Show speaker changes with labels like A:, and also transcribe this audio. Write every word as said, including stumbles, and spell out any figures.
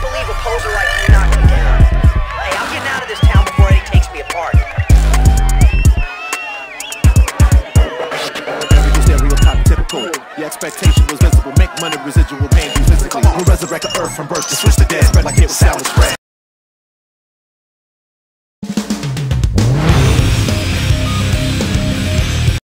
A: believe a poser like you knocked me down. Hey, I'm getting out of this town before Eddie takes me apart.
B: Stereotype typical. Your expectation was visible. Make money, residual pain be physical. We'll resurrect the earth from birth to switch the dead. Spread like it was sound spread.